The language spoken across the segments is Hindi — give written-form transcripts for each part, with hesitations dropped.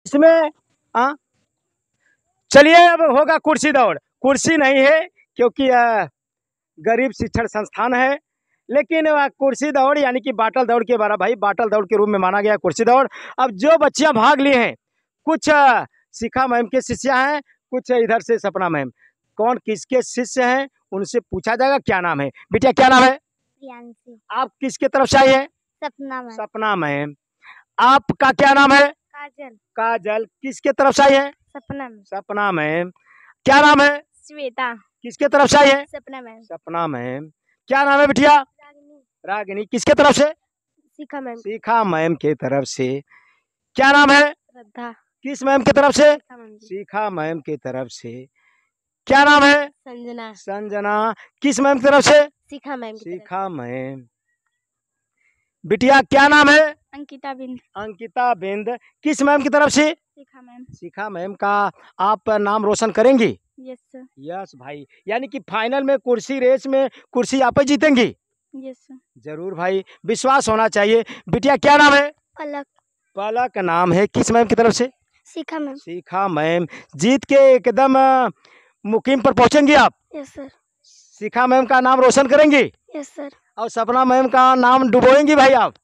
इसमें हाँ चलिए अब होगा कुर्सी दौड़। कुर्सी नहीं है क्योंकि गरीब शिक्षण संस्थान है, लेकिन कुर्सी दौड़ यानी कि बाटल दौड़ के बारे भाई बाटल दौड़ के रूप में माना गया कुर्सी दौड़। अब जो बच्चियां भाग लिए हैं, कुछ शिखा मैम के शिष्य हैं, कुछ इधर से सपना मैम। कौन किसके शिष्य हैं उनसे पूछा जाएगा। क्या नाम है बिटिया, क्या नाम है? प्रियांशी। आप किसके तरफ से आई है? सपना मैम। सपना मैम। आपका क्या नाम है? काजल। काजल। किसके तरफ से आई है? सपना मैम। सपना मैम। क्या नाम है? श्वेता। किसके तरफ से आई है? सपना मैम। सपना मैम। क्या नाम है बिटिया? रागिनी। रागिनी। किसके तरफ से? शिखा मैम। शिखा मैम के तरफ से। क्या नाम है? श्रद्धा। किस मैम की तरफ से? शिखा मैम जी। शिखा मैम की तरफ से। क्या नाम है? संजना। संजना। किस मैम की तरफ से? शिखा मैम की तरफ शिखा मैम। बिटिया क्या नाम है? से। अंकिता बिंद। अंकिता बिंद। किस मैम की तरफ से? शिखा मैम। शिखा मैम का। आप नाम रोशन करेंगी? Yes sir. यस भाई, यानी कि फाइनल में कुर्सी रेस में कुर्सी आप ही जीतेंगी। Yes sir. जरूर भाई, विश्वास होना चाहिए। बिटिया क्या नाम है? पलक। पलक नाम है। किस मैम की तरफ से? शिखा मैम। शिखा मैम। जीत के एकदम मुकीम पर पहुंचेंगी आप। Yes sir. शिखा मैम का नाम रोशन करेंगी यस सर। और सपना मैम का नाम डुबोएंगी भाई आप।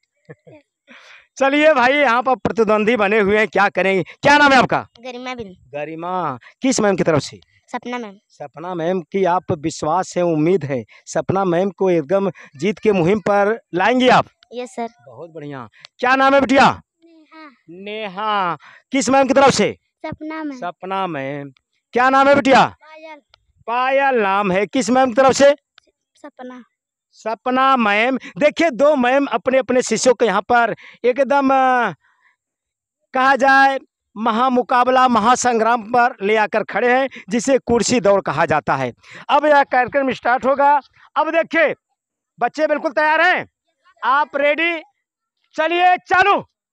चलिए भाई, यहाँ पर प्रतिद्वंदी बने हुए हैं, क्या करेंगे। क्या नाम है आपका? गरिमा बिंद। गरिमा। किस मैम की तरफ से? सपना मैम। सपना मैम की। आप विश्वास है, उम्मीद है सपना मैम को एकदम जीत के मुहिम पर लाएंगी आप। Yes sir. बहुत बढ़िया। क्या नाम है बिटिया? नेहा। नेहा। किस मैम की तरफ से? सपना मैम। सपना मैम। क्या नाम है बिटिया? पायल। पायल नाम है। किस मैम की तरफ से? सपना। सपना मैम। देखिए, दो मैम अपने अपने शिष्यों को यहाँ पर एकदम कहा जाए महामुकाबला महासंग्राम पर ले आकर खड़े हैं, जिसे कुर्सी दौड़ कहा जाता है। अब यह कार्यक्रम स्टार्ट होगा। अब देखिए, बच्चे बिल्कुल तैयार हैं? आप रेडी? चलिए चालू।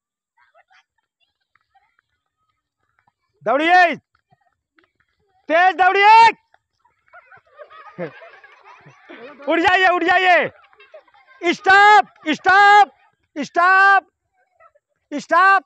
दौड़िए, तेज दौड़िए। उड़ जाइए, उड़ जाइए। Stop, stop, stop, stop.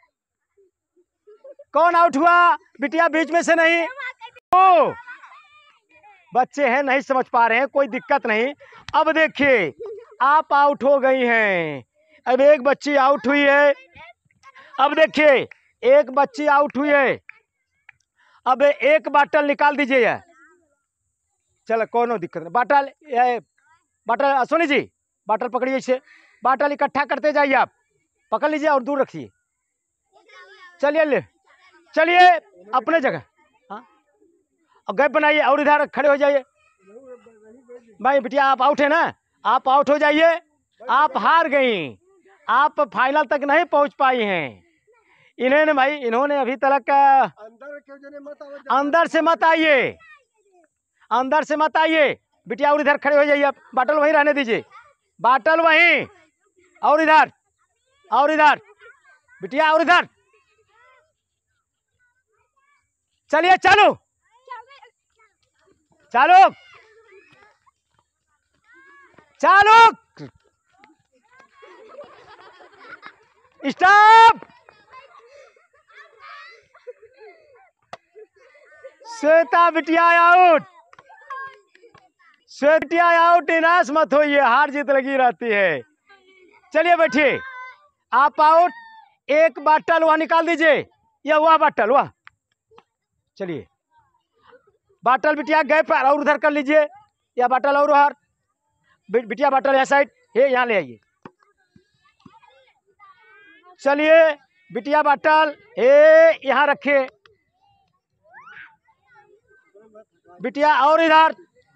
कौन आउट हुआ? बिटिया बीच में से नहीं। ओ, बच्चे हैं, नहीं समझ पा रहे हैं, कोई दिक्कत नहीं। अब देखिए, आप आउट हो गई हैं। अब एक बच्ची आउट हुई है। अब देखिए, एक बच्ची आउट हुई है। अब एक बाटल निकाल दीजिए। चलो, कोनो दिक्कत नहीं। Bottle bottle Soni ji, bottle पकड़िए इसे। बाटल इकट्ठा करते जाइए आप। पकड़ लीजिए और दूर रखिए। चलिए ले, चलिए अपने जगह। हाँ, और गैप बनाइए और इधर खड़े हो जाइए। भाई बिटिया आप आउट है ना, आप आउट हो जाइए। आप हार गई, आप फाइनल तक नहीं पहुंच पाई हैं। इन्होंने भाई, इन्होंने अभी तक अंदर से मत आइए, अंदर से मत आइए। बिटिया और इधर खड़े हो जाइए आप। बाटल वहीं रहने दीजिए, बाटल वहीं। और इधर, और इधर बिटिया, और इधर। चलिए चालू, चालू, चालू, स्टॉप। श्वेता बिटिया आउट। श्वेतिया आउट। निराश मत होइए, हार जीत लगी रहती है। चलिए बैठिए, आप आउट। एक बाटल वहां निकाल दीजिए, या वह बाटल वह। चलिए, बाटल बिटिया गए पर और उधर कर लीजिए, या बाटल और उधर। बिटिया बाटल यहाँ साइड, ये यहाँ ले आइए। चलिए बिटिया बाटल यहाँ रखिए। बिटिया और इधर।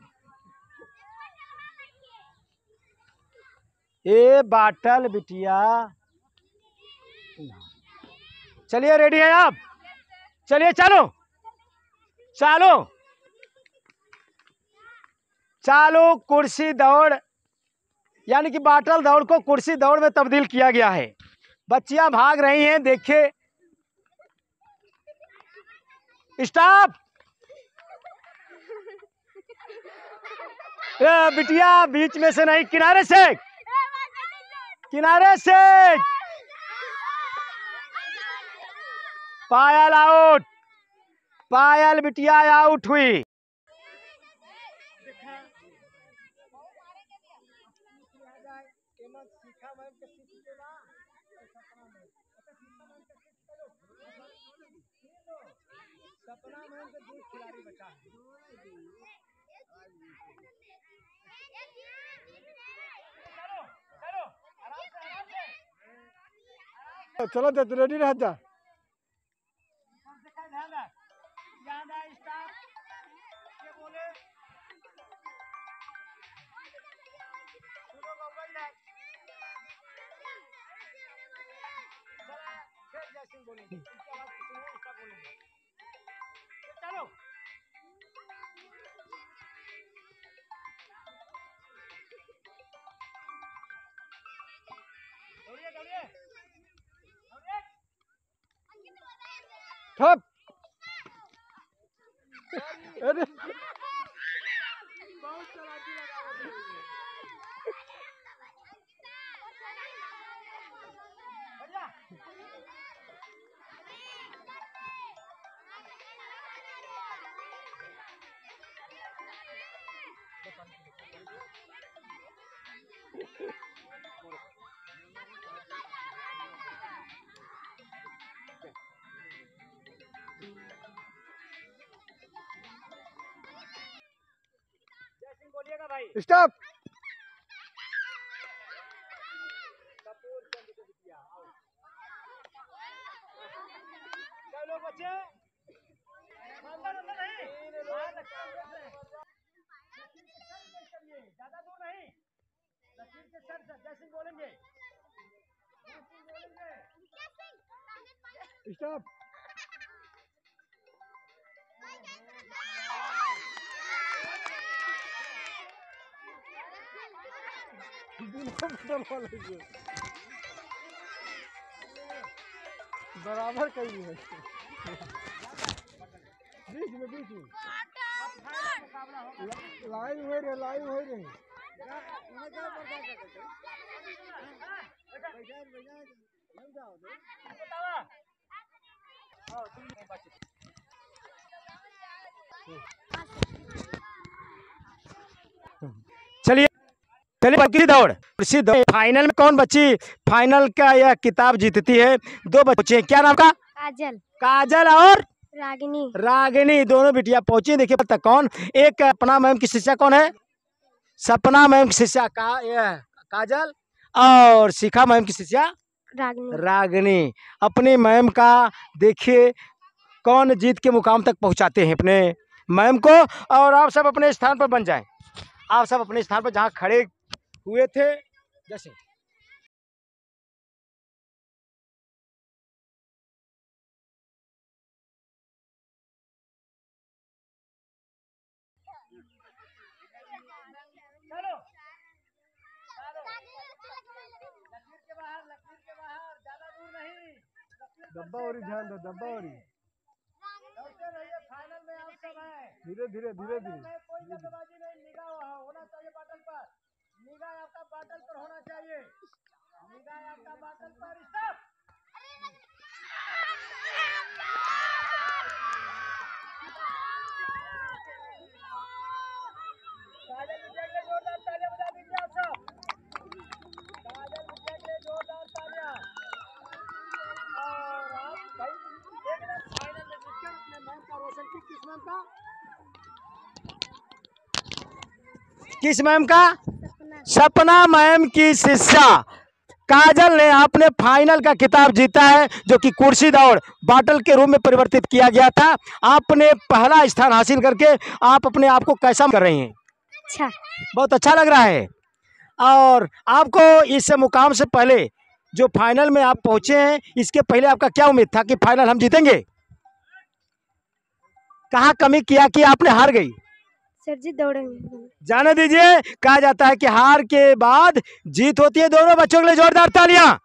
ये बाटल बिटिया। चलिए रेडी है आप? चलिए चलो, चालो, चालो। कुर्सी दौड़ यानी कि बाटल दौड़ को कुर्सी दौड़ में तब्दील किया गया है। बच्चियां भाग रही हैं, देखिए। स्टॉप। बिटिया बीच में से नहीं, किनारे से, किनारे से। पायल आउट। पायल बिटिया आउट हुई। चलो तो रेडी रह जा। चलो ठप। अरे बोलिएगा भाई। स्टॉप। चलो बच्चे अंदर अंदर नहीं, ज्यादा दूर नहीं, लकीर के सर से जय सिंह बोलेंगे। स्टॉप। बराबर कहीं है। बीच में लाइन हो रही, लाइन हो रही। चलिए चलिए कुर्सी दौड़। कुर्सी दौड़ फाइनल में कौन बच्ची फाइनल का यह किताब जीतती है? दो बच्चे, क्या नाम का? काजल। काजल और रागिनी। रागिनी दोनों बिटिया पहुंची। देखिए पता कौन, एक अपना मैम की शिष्या कौन है? सपना मैम की शिष्या काजल और शिखा मैम की शिष्या रागिनी। रागिनी। अपनी मैम का देखिए कौन जीत के मुकाम तक पहुंचाते हैं अपने मैम को। और आप सब अपने स्थान पर बन जाएं। आप सब अपने स्थान पर जहां खड़े हुए थे जैसे चलो लकीर के बाहर ज्यादा दूर नहीं, डब्बा और ध्यान दो, डब्बा और फाइनल में आप सब हैं। धीरे धीरे धीरे धीरे। कोई जल्दबाजी नहीं, निगाह होना चाहिए बाटल पर, निगाह आपका बाटल पर होना चाहिए, निगाह आपका बाटल पर। स्टॉप। काजल विजय के जोरदार तालियां बजा दीजिए आप सब। काजल विजय के जोरदार तालियां। और आप भाई एकदम फाइनल में जीतकर अपने मैम का रोशन किस मैम का? किस मैम का? सपना मैम की शिष्या काजल ने अपने फाइनल का खिताब जीता है, जो कि कुर्सी दौड़ बाटल के रूप में परिवर्तित किया गया था। आपने पहला स्थान हासिल करके आप अपने आप को कैसा कर रही हैं? अच्छा, बहुत अच्छा लग रहा है। और आपको इस मुकाम से पहले जो फाइनल में आप पहुंचे हैं, इसके पहले आपका क्या उम्मीद था कि फाइनल हम जीतेंगे? कहाँ कमी किया कि आपने हार गई? सर जी दौड़ेंगे। जाने दीजिए, कहा जाता है कि हार के बाद जीत होती है। दोनों बच्चों के लिए जोरदार तालियां।